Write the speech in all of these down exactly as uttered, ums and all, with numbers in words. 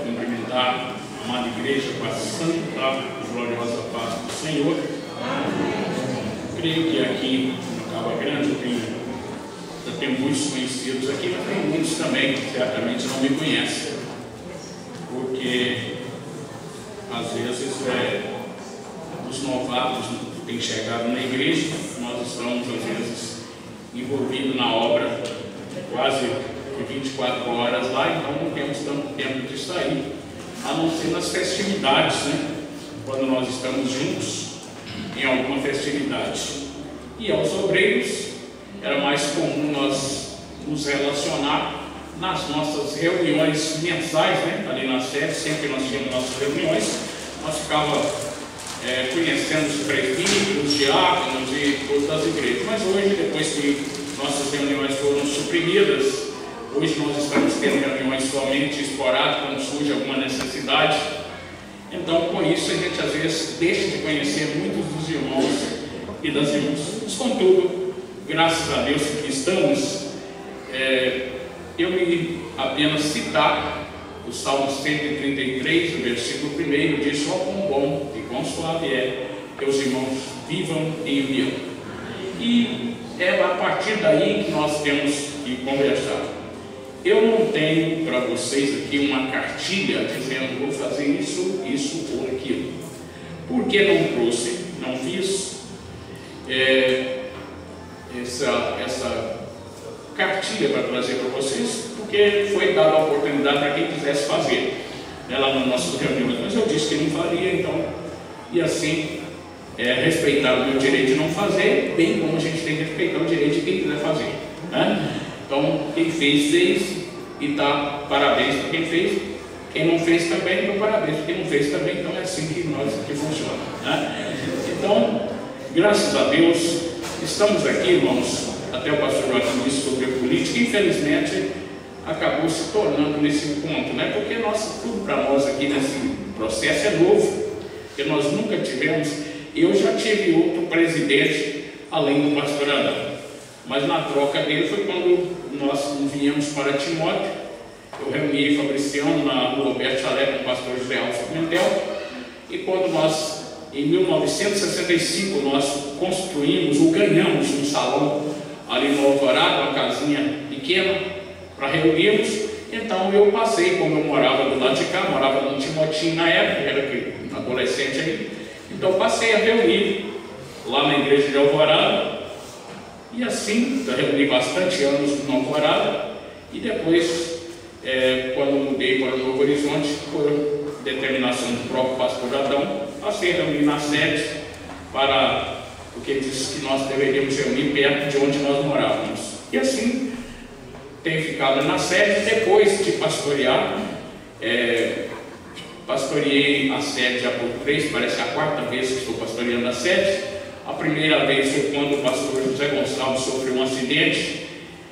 cumprimentar a amada igreja com a santa e gloriosa paz do Senhor. Creio que aqui no Cabo Grande eu tenho, eu tenho muitos conhecidos aqui, mas tem muitos também que certamente não me conhecem, porque às vezes é, os novatos que têm chegado na igreja, nós estamos às vezes envolvidos na obra quase vinte e quatro horas lá, então não temos tanto tempo de sair, a não ser nas festividades, né? Quando nós estamos juntos em alguma festividade. E aos obreiros era mais comum nós nos relacionar nas nossas reuniões mensais, né? Ali na sede, sempre nós tínhamos nossas reuniões, nós ficávamos é, conhecendo os presbíteros, os diáconos e todas as igrejas. Mas hoje, depois que nossas reuniões foram suprimidas, hoje nós estamos tendo reuniões somente esporádicas, quando surge alguma necessidade. Então, com isso, a gente às vezes deixa de conhecer muitos dos irmãos e das irmãs. Mas, contudo, graças a Deus que estamos, é, eu me apenas citar o Salmo cento e trinta e três, o versículo primeiro, diz: ó quão bom e quão suave é que os irmãos vivam em união. E é a partir daí que nós temos que conversar. Eu não tenho para vocês aqui uma cartilha dizendo vou fazer isso, isso ou aquilo. Por que não trouxe, não fiz é, essa, essa cartilha para trazer para vocês? Porque foi dada a oportunidade para quem quisesse fazer, né, lá nas nossas reuniões. Mas eu disse que não faria, então, e assim, é, respeitar o meu direito de não fazer, bem como a gente tem que respeitar o direito de quem quiser fazer, né? Então, quem fez, fez, e tá, parabéns para quem fez. Quem não fez também, então parabéns para quem não fez também. Então é assim que nós que funciona, né? Então, graças a Deus, estamos aqui, irmãos. Até o pastor Joaquim disse sobre a política, infelizmente acabou se tornando nesse ponto, né? Porque nós, tudo para nós aqui nesse processo é novo, porque nós nunca tivemos. Eu já tive outro presidente além do pastor Adão, mas na troca dele foi quando nós viemos para Timóteo. Eu reuni Fabriciano na rua Alberto Chalé com o pastor José Alves Pimentel, e quando nós, em mil novecentos e sessenta e cinco, nós construímos ou ganhamos um salão ali no Alvorada, uma casinha pequena, para reunirmos. Então eu passei, como eu morava do lado de cá, morava no Timotinho na época, era adolescente aí, então passei a reunir lá na igreja de Alvorada. E assim, eu reuni bastante anos no Alvorada, e depois, é, quando mudei para o Novo Horizonte, por determinação do próprio pastor Adão, passei a reunir na sede, para, porque disse que nós deveríamos reunir perto de onde nós morávamos. E assim, tenho ficado na sede. Depois de pastorear, é, pastoreei a sede já por três, parece a quarta vez que estou pastoreando a sede. A primeira vez foi quando o pastor José Gonçalves sofreu um acidente,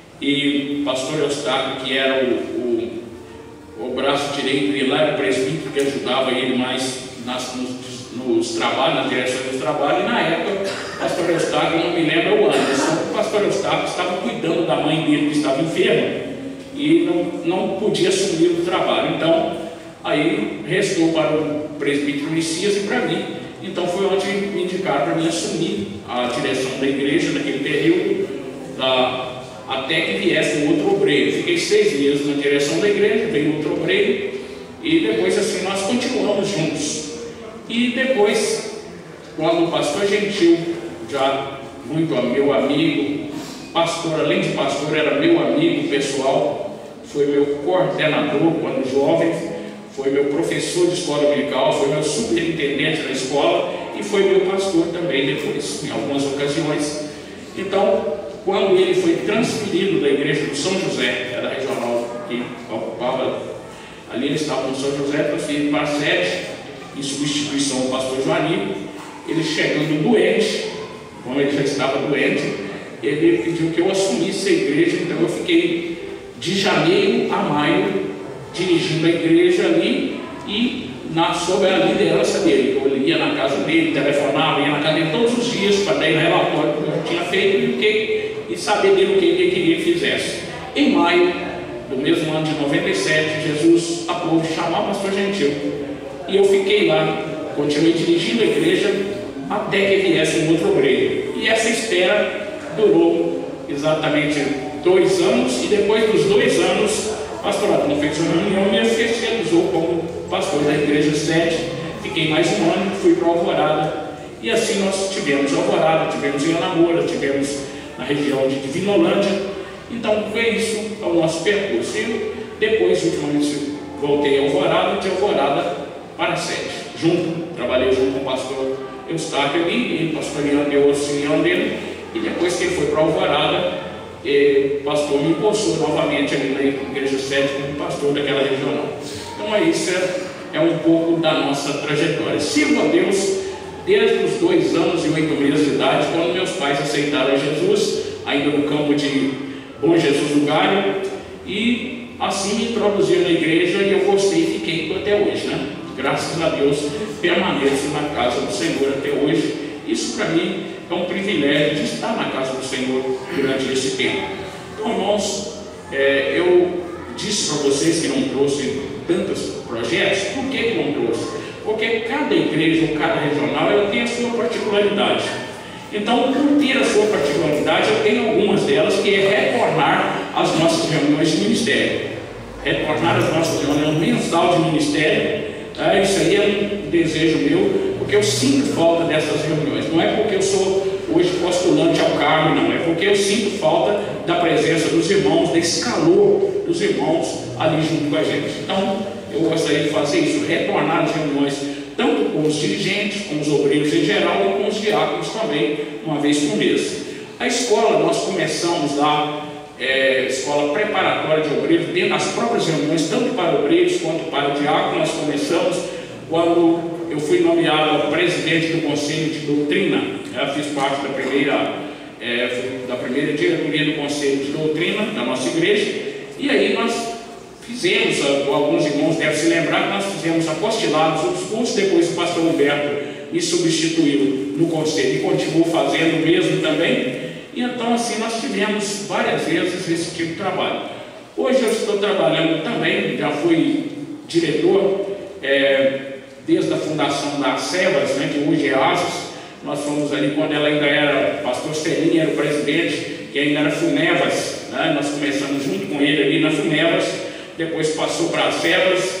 e o pastor Eustáquio, que era o, o, o braço direito dele lá, era o presbítero que ajudava ele mais nas, nos, nos trabalhos, na direção dos trabalhos, e na época o pastor Eustáquio, não me lembro o ano, mas o pastor Eustáquio estava cuidando da mãe dele que estava enferma e não, não podia assumir o trabalho. Então aí restou para o presbítero Messias e para mim. Então foi onde me indicaram para mim assumir a direção da igreja naquele período, da, até que viesse um outro obreiro. Fiquei seis meses na direção da igreja, veio outro obreiro, e depois assim nós continuamos juntos. E depois, quando o pastor Gentil, já muito meu amigo, pastor, além de pastor, era meu amigo pessoal, foi meu coordenador quando jovem, foi meu professor de escola dominical, foi meu superintendente da escola e foi meu pastor também depois, em algumas ocasiões. Então, quando ele foi transferido da igreja do São José, era regional que ocupava, ali ele estava no São José, transferido para a sede, em substituição do pastor Joaninho. Ele chegando doente, como ele já estava doente, ele pediu que eu assumisse a igreja. Então eu fiquei de janeiro a maio dirigindo a igreja ali e na, sob a liderança dele. Eu ia na casa dele, telefonava, ia na casa dele todos os dias para dar relatório do que eu tinha feito e, que, e saber dele o que ele queria que fizesse. Em maio, do mesmo ano de noventa e sete, Jesus aprove chamar o pastor Gentil. E eu fiquei lá, continuei dirigindo a igreja até que viesse um outro obreiro. E essa espera durou exatamente dois anos, e depois dos dois anos, o pastor Adão fez uma reunião e me oficializou como pastor da igreja sede. Fiquei mais um ano, fui para Alvorada, e assim nós tivemos Alvorada, tivemos em Alamoura, tivemos na região de Divinolândia. Então foi isso o nosso percurso. E depois, ultimamente, voltei a Alvorada, de Alvorada para a sede. Junto, trabalhei junto com o pastor Eustáquio ali, e pastoreando eu auxiliando dele, e depois que ele foi para Alvorada, eh, o pastor me impulsou novamente ali na igreja sede como pastor daquela regional. Então é isso, é, é um pouco da nossa trajetória. Sirvo a Deus desde os dois anos e oito meses de idade, quando meus pais aceitaram Jesus, ainda no campo de Bom Jesus do Galho, e assim me introduziram na igreja, e eu gostei e fiquei até hoje, né? Graças a Deus, permaneço na casa do Senhor até hoje. Isso para mim é um privilégio de estar na casa do Senhor durante esse tempo. Então, irmãos, é, eu disse para vocês que não trouxe tantos projetos. Por que que não trouxe? Porque cada igreja ou cada regional, ela tem a sua particularidade. Então, por ter a sua particularidade, eu tenho algumas delas, que é retornar às nossas reuniões de ministério. Retornar às nossas reuniões mensal de ministério. Tá? Isso aí é um desejo meu, porque eu sinto falta dessas reuniões. Não é porque eu sou hoje postulante ao cargo, não. É porque eu sinto falta da presença dos irmãos, desse calor dos irmãos ali junto com a gente. Então, eu gostaria de fazer isso, retornar às reuniões, tanto com os dirigentes, com os obreiros em geral, e com os diáconos também, uma vez por mês. A escola, nós começamos lá, é, escola preparatória de obreiros, dentro das próprias reuniões, tanto para obreiros quanto para diáconos. Nós começamos quando eu fui nomeado presidente do Conselho de Doutrina. Eu fiz parte da primeira, é, da primeira diretoria do Conselho de Doutrina da nossa igreja, e aí nós fizemos, alguns irmãos devem se lembrar, que nós fizemos apostilados, outros cursos. Depois o pastor Humberto me substituiu no conselho e continuou fazendo o mesmo também. E então assim nós tivemos várias vezes esse tipo de trabalho. Hoje eu estou trabalhando também, já fui diretor é, desde a fundação da SEVAS, né, que hoje é ASAS. Nós fomos ali quando ela ainda era, o pastor Celinho era o presidente, que ainda era FUNEVAS, né? Nós começamos junto com ele ali na FUNEVAS, depois passou para as SEVAS,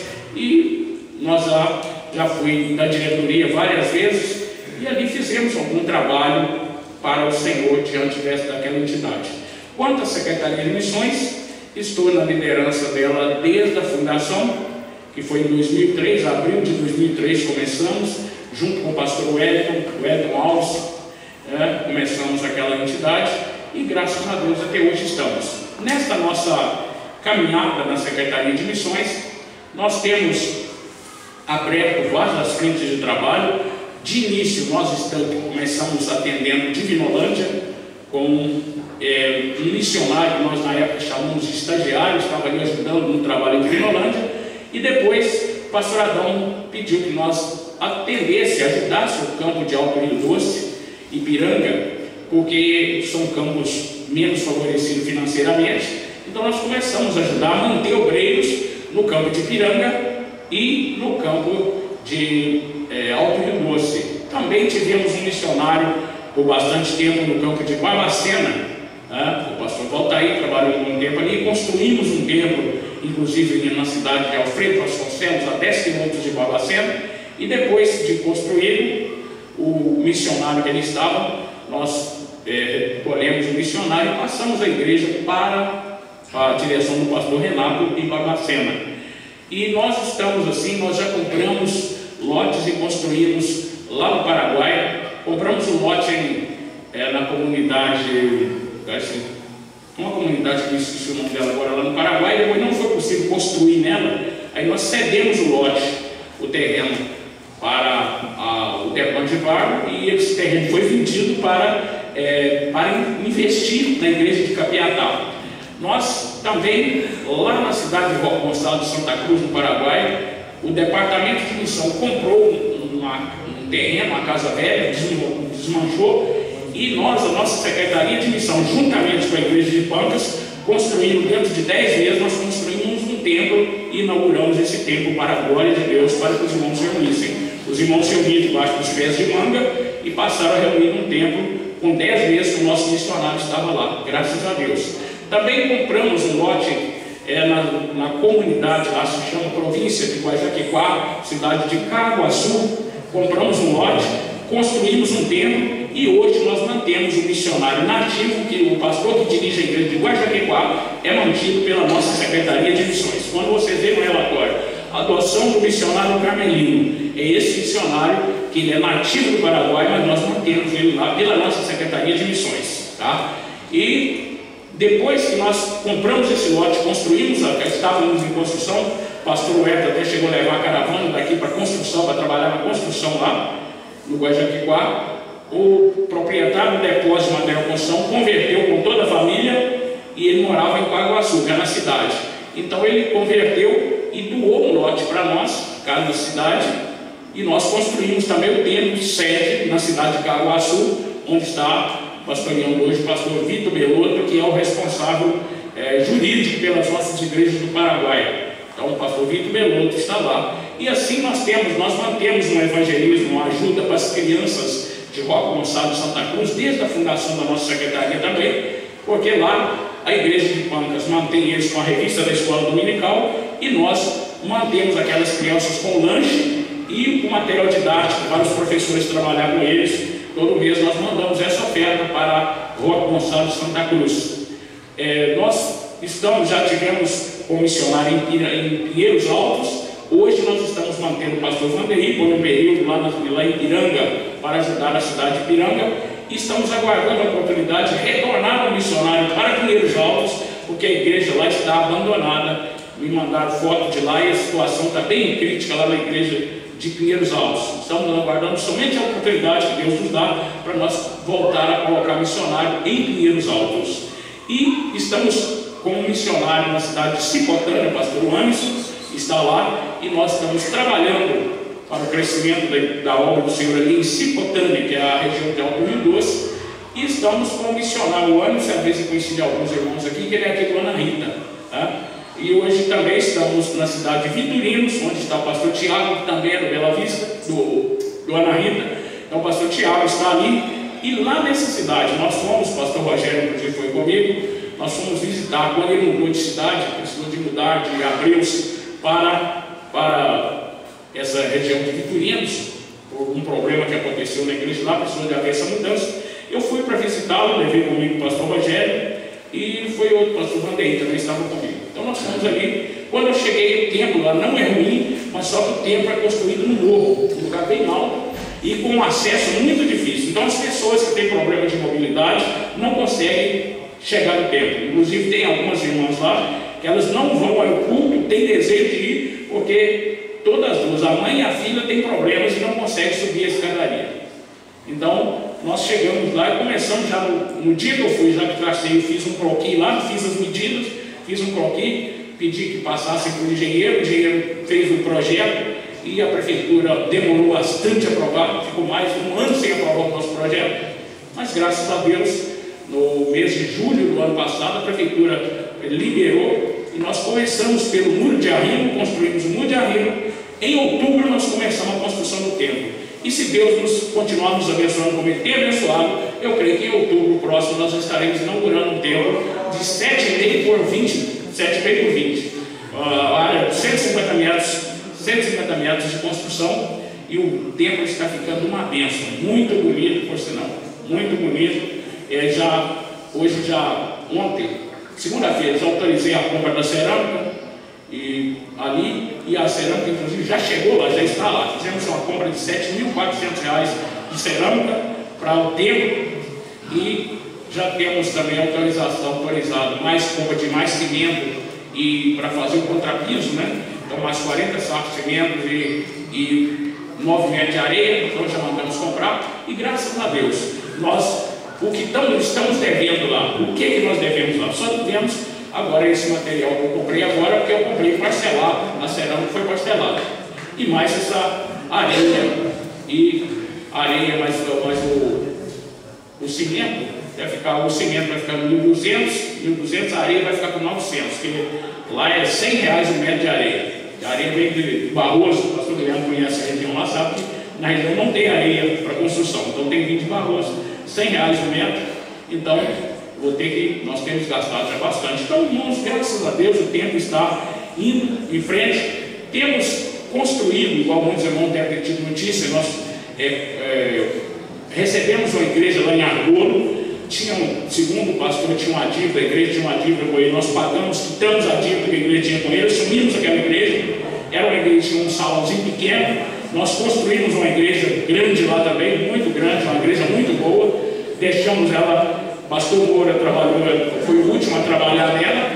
e nós já, já fui da diretoria várias vezes, e ali fizemos algum trabalho para o Senhor diante dessa, daquela entidade. Quanto à Secretaria de Missões, estou na liderança dela desde a fundação, que foi em dois mil e três, abril de dois mil e três começamos, junto com o pastor Wellington, o Wellington Alves, é, começamos aquela entidade, e graças a Deus até hoje estamos. Nesta nossa caminhada na Secretaria de Missões, nós temos aberto várias frentes de trabalho. De início, nós estamos, começamos atendendo Divinolândia com é, um missionário que nós na época chamamos de estagiário, estava ali ajudando no trabalho em Divinolândia, e depois o pastor Adão pediu que nós atendesse, ajudasse o campo de Alto Rio Doce e Piranga, porque são campos menos favorecidos financeiramente. Então nós começamos a ajudar a manter obreiros no campo de Piranga e no campo de é, Alto Rio Doce. Também tivemos um missionário por bastante tempo no campo de Barbacena, né? O pastor Valtair trabalhou um tempo ali, e construímos um templo, inclusive na cidade de Alfredo Vasconcelos, a dez quilômetros de Barbacena, e depois de construído o missionário que ele estava, nós é, colhemos o missionário e passamos a igreja para a direção do pastor Renato em Barbacena. E nós estamos assim, nós já compramos lotes e construímos lá no Paraguai. Compramos um lote em, é, na comunidade, assim, uma comunidade que eu esqueci o nome dela agora, lá no Paraguai. Depois não foi possível construir nela, aí nós cedemos o lote, o terreno, para a, o Depósito de Barro, e esse terreno foi vendido para, é, para investir na igreja de Capiatá. Nós também, lá na cidade de Roque Gonçalo de Santa Cruz, no Paraguai, o departamento de missão comprou uma, um terreno, uma casa velha, desmanchou, e nós, a nossa Secretaria de Missão, juntamente com a igreja de Pancas, construindo dentro de dez meses, nós construímos um templo e inauguramos esse templo para a glória de Deus, para que os irmãos se reunissem. Os irmãos se reuniram debaixo dos pés de manga e passaram a reunir num templo com dez meses que o nosso missionário estava lá, graças a Deus. Também compramos um lote é, na, na comunidade, lá se chama província de Guajaquequá, cidade de Caguaçu. Compramos um lote, construímos um templo e hoje nós mantemos o missionário nativo, que o pastor que dirige a igreja de Guajaquequá é mantido pela nossa Secretaria de Missões. Quando vocês veem no relatório, a adoção do missionário carmelino, é esse missionário que ele é nativo do Paraguai, mas nós mantemos ele lá pela nossa Secretaria de Missões, tá? E depois que nós compramos esse lote, construímos, estávamos em construção, o pastor Herto até chegou a levar a caravana daqui para construção, para trabalhar na construção lá no Guajaquequá. O proprietário do depósito de material de construção converteu com toda a família e ele morava em Caguaçu, que é na cidade. Então ele converteu e doou um lote para nós, casa da cidade, e nós construímos também o templo de sede na cidade de Caguaçu, onde está pastoreando hoje o pastor Vitor Belotto, que é o responsável é, jurídico pelas nossas igrejas do Paraguai. Então o pastor Vitor Belotto está lá. E assim nós temos, nós mantemos um evangelismo, uma ajuda para as crianças de Roque Gonçalves de Santa Cruz, desde a fundação da nossa secretaria também, porque lá a igreja de Pancas mantém eles com a revista da escola dominical e nós mantemos aquelas crianças com lanche e o material didático para os professores trabalhar com eles. Todo mês nós mandamos essa oferta para Roque Gonçalves de Santa Cruz. É, nós estamos, já tivemos um missionário em Pinheiros Altos. Hoje nós estamos mantendo o pastor Vanderlei por um período lá, na, lá em Piranga, para ajudar a cidade de Piranga, e estamos aguardando a oportunidade de retornar o missionário para Pinheiros Altos, porque a igreja lá está abandonada. Me mandaram foto de lá e a situação está bem crítica lá na igreja de Pinheiros Altos. Estamos aguardando somente a oportunidade que Deus nos dá para nós voltar a colocar missionário em Pinheiros Altos. E estamos com um missionário na cidade de Cipotânea, o pastor Anderson está lá, e nós estamos trabalhando para o crescimento da, da obra do Senhor ali em Cipotânea, que é a região de Alto Rio Doce, e estamos com o missionário o Anderson, às vezes conheci alguns irmãos aqui, que ele é aqui do Ana Rita, tá? E hoje também estamos na cidade de Vitorinos, onde está o pastor Tiago, que também é do Bela Vista, do, do Ana Rita. Então o pastor Tiago está ali, e lá nessa cidade nós fomos, o pastor Rogério inclusive foi comigo, nós fomos visitar, quando ele mudou de cidade, precisou de mudar de Abreus para, para essa região de Vitorinos, por um problema que aconteceu na igreja lá, precisou de haver essa mudança. Eu fui para visitá-lo, levei comigo o pastor Rogério, e foi outro pastor Vanderlei também estava comigo. Então nós fomos ali. Quando eu cheguei, o templo lá não é ruim, mas só que o templo é construído no morro, um lugar bem alto e com um acesso muito difícil. Então as pessoas que têm problema de mobilidade não conseguem chegar no templo. Inclusive tem algumas irmãs lá que elas não vão ao culto, têm desejo de ir, porque todas as duas, a mãe e a filha, têm problemas e não conseguem subir a escadaria. Então nós chegamos lá e começamos já no, no dia que eu fui, já que tracei, eu fiz um croquis lá, fiz as medidas, fiz um croquis, pedi que passassem para o engenheiro, o engenheiro fez o projeto e a prefeitura demorou bastante a aprovar, ficou mais de um ano sem aprovar o nosso projeto, mas graças a Deus, no mês de julho do ano passado, a prefeitura liberou e nós começamos pelo muro de arrimo, construímos o muro de arrimo. Em outubro nós começamos a construção do templo. E se Deus nos continuar nos abençoando como Ele tem abençoado, eu creio que em outubro próximo nós estaremos inaugurando um templo de sete e meio por vinte, sete e meio por vinte, a área de cento e cinquenta metros, cento e cinquenta metros de construção, e o templo está ficando uma bênção, muito bonito, por sinal, muito bonito. É, já, hoje, já ontem, segunda-feira, já autorizei a compra da cerâmica e ali, e a cerâmica inclusive já chegou lá, já está lá. Fizemos uma compra de sete mil e quatrocentos reais de cerâmica para o templo e já temos também autorização autorizada mais compra de mais cimento e para fazer o contrapiso, né? Então mais quarenta sacos de cimento e, e nove metros de areia, então já mandamos comprar e graças a Deus nós o que estamos, estamos devendo lá, o que, que nós devemos lá? Só devemos agora esse material que eu comprei agora, porque eu comprei parcelado, a cerâmica foi parcelada. E mais essa areia, e areia mais, mais o, o cimento, vai ficar, o cimento vai ficar mil e duzentos mil e duzentos, a areia vai ficar com novecentos, porque lá é cem reais o metro de areia. A areia vem de Barroso, o pastor Guilherme conhece a região lá, sabe que na região não tem areia para construção, então tem vindo de Barroso, cem reais o metro. Então, vou ter que, nós temos gastado já bastante. Então, irmãos, graças a Deus, o tempo está indo em frente. Temos construído, igual muitos irmãos devem ter tido notícia, nós é, é, recebemos uma igreja lá em Argolo. Tinha, segundo o pastor, tinha uma dívida, a igreja tinha uma dívida com ele, nós pagamos, quitamos a dívida que a igreja tinha com ele, assumimos aquela igreja. Era uma igreja, tinha um salãozinho pequeno. Nós construímos uma igreja grande lá também, muito grande, uma igreja muito boa. Deixamos ela, pastor Moura trabalhou, foi o último a trabalhar nela.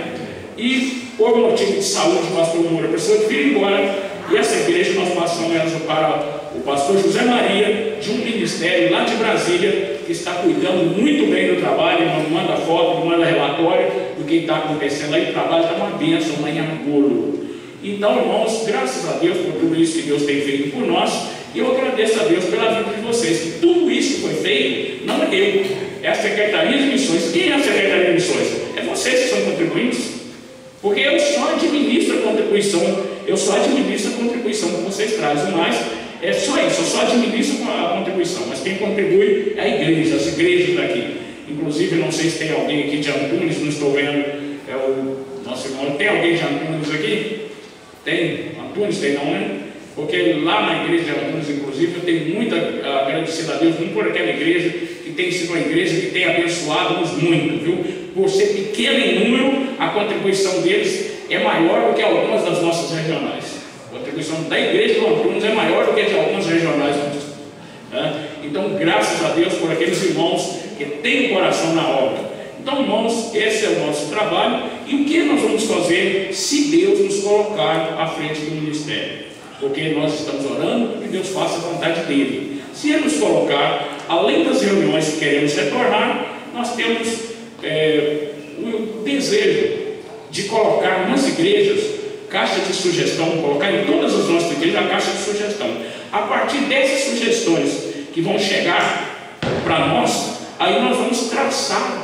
E por motivo de saúde, o pastor Moura precisou de vir embora. E essa igreja nós passamos ela para o pastor José Maria, de um ministério lá de Brasília, que está cuidando muito bem do trabalho, não manda foto, não manda relatório do que está acontecendo aí. O trabalho está uma bênção lá em Argolo. Então, irmãos, graças a Deus por tudo isso que Deus tem feito por nós, e eu agradeço a Deus pela vida de vocês. Tudo isso que foi feito, não é eu, é a Secretaria de Missões. Quem é a Secretaria de Missões? É vocês que são contribuintes, porque eu só administro a contribuição, eu só administro a contribuição que vocês trazem, mas é só isso, eu só administro a contribuição, mas quem contribui é a igreja, as igrejas daqui. Inclusive, não sei se tem alguém aqui de Antunes, não estou vendo, é o nosso irmão, tem alguém de Antunes aqui? Tem? Antunes tem não, né? Porque lá na igreja de Antunes, inclusive, eu tenho muito a agradecer a Deus, muito por aquela igreja, que tem sido uma igreja que tem abençoado-nos muito, viu? Por ser pequeno em número, a contribuição deles é maior do que algumas das nossas regionais. A contribuição da igreja de Antunes é maior do que a de algumas regionais. Né? Então, graças a Deus por aqueles irmãos que têm coração na obra. Então, irmãos, esse é o nosso trabalho. E o que nós vamos fazer se Deus nos colocar à frente do ministério? Porque nós estamos orando para que Deus faça a vontade dele. Se Ele nos colocar, além das reuniões que queremos retornar, nós temos é, o desejo de colocar nas igrejas caixa de sugestão, colocar em todas as nossas igrejas a caixa de sugestão. A partir dessas sugestões que vão chegar para nós, aí nós vamos traçar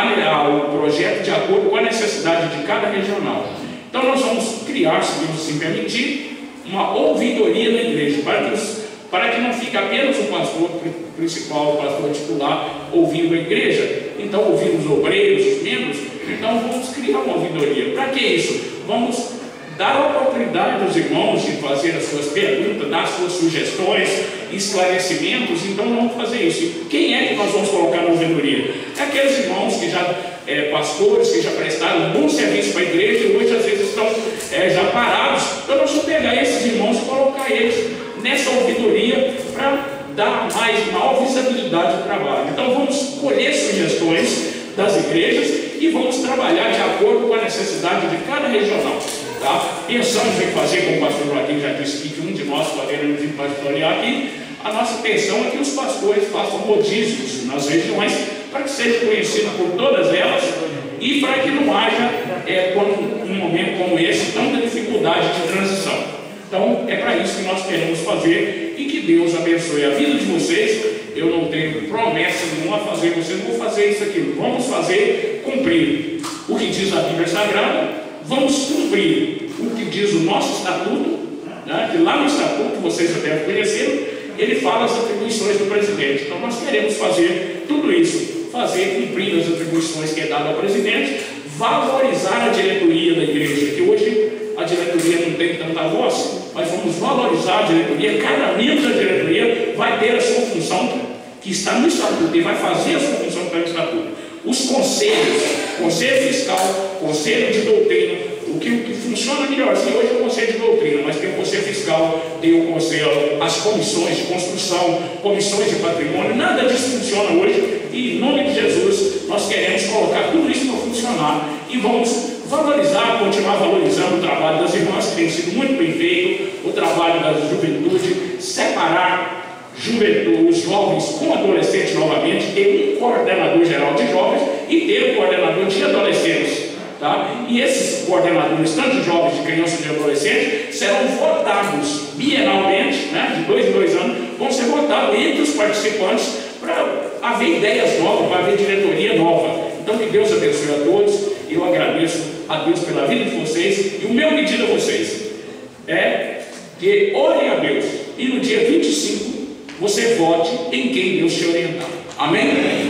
o projeto de acordo com a necessidade de cada regional. Então nós vamos criar, se Deus assim permitir, uma ouvidoria na igreja, para que, os, para que não fique apenas o pastor principal, o pastor titular, ouvindo a igreja, então ouvindo os obreiros, os membros. Então vamos criar uma ouvidoria. Para que isso? Vamos dar a oportunidade aos irmãos de fazer as suas perguntas, dar as suas sugestões, esclarecimentos. Então vamos fazer isso. Quem é que nós vamos colocar na ouvidoria? É aqueles irmãos que já, é, pastores, que já prestaram um bom serviço para a igreja e hoje às vezes estão é, já parados. Então nós vamos pegar esses irmãos e colocar eles nessa ouvidoria para dar mais, maior visibilidade do trabalho. Então vamos colher sugestões das igrejas e vamos trabalhar de acordo com a necessidade de cada regional. Tá? Pensamos em fazer, como o pastor Joaquim já disse que um de nós poderemos vir pastorear aqui. A nossa intenção é que os pastores façam rodízios nas regiões para que seja conhecido por todas elas e para que não haja, é, quando, um momento como esse, tanta dificuldade de transição. Então, é para isso que nós queremos fazer e que Deus abençoe a vida de vocês. Eu não tenho promessa nenhuma a fazer, vocês vão fazer isso aqui. Vamos fazer cumprir o que diz a Bíblia Sagrada. Vamos cumprir o que diz o nosso estatuto, né? Que lá no estatuto, vocês já devem conhecer, ele fala as atribuições do presidente. Então nós queremos fazer tudo isso, fazer cumprir as atribuições que é dado ao presidente, valorizar a diretoria da igreja, que hoje a diretoria não tem tanta voz, mas vamos valorizar a diretoria. Cada membro da diretoria vai ter a sua função que está no estatuto e vai fazer a sua função que está no estatuto. Os conselhos, conselho fiscal, conselho de doutrina, o que, o que funciona melhor, assim, hoje é o conselho de doutrina, mas tem o conselho fiscal, tem o conselho, as comissões de construção, comissões de patrimônio, nada disso funciona hoje, e em nome de Jesus nós queremos colocar tudo isso para funcionar e vamos valorizar, continuar valorizando o trabalho das irmãs, que tem sido muito bem feito, o trabalho da juventude, separar juventude, os jovens com adolescentes novamente, ter um coordenador geral de jovens e ter um coordenador de adolescentes. Tá? E esses coordenadores, tanto de jovens, de crianças e de adolescentes, serão votados bienalmente, né, de dois em dois anos, vão ser votados entre os participantes para haver ideias novas, para haver diretoria nova. Então que Deus abençoe a todos. E eu agradeço a Deus pela vida de vocês. E o meu pedido a vocês é que orem a Deus. E no dia vinte e cinco você vote em quem Deus te orientar. Amém?